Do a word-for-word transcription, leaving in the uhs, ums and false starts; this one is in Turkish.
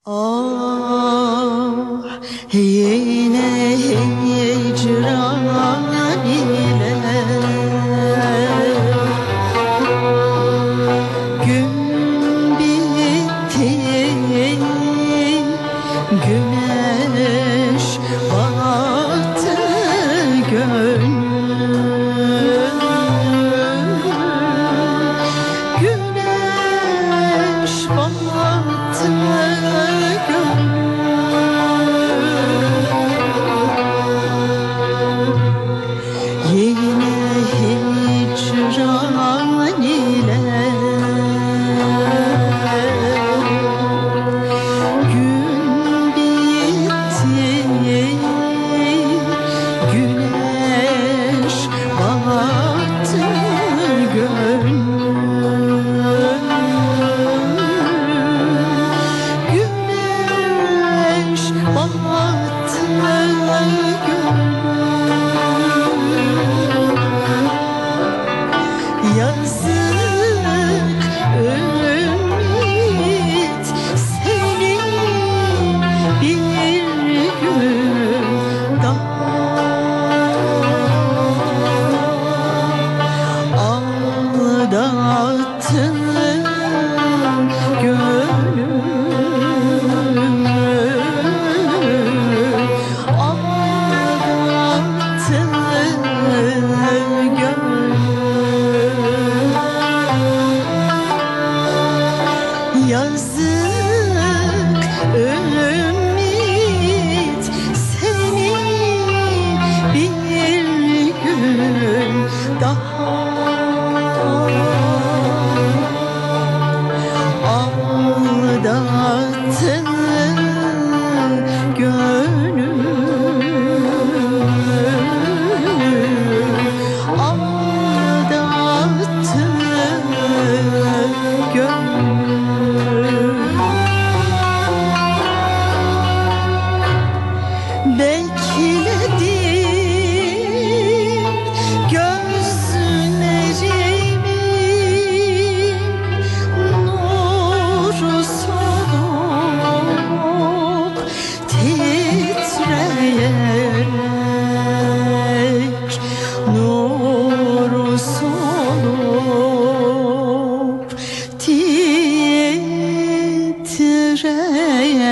Ah yine hicran ile gün bitti, güneş battı gönlüm, güneş battı yine hicran ile gün bitti, güneş battı gönlüm, güneş battı gönlüm. Yazık ümit seni bir gün daha aldattın gönlüm, aldattın gönlüm. Yazık ümit seni bir gün daha aldattın gönlüm, aldattın gönlüm. Bekledim gözlerimin nuru solup titreyerek, nuru solup titreyerek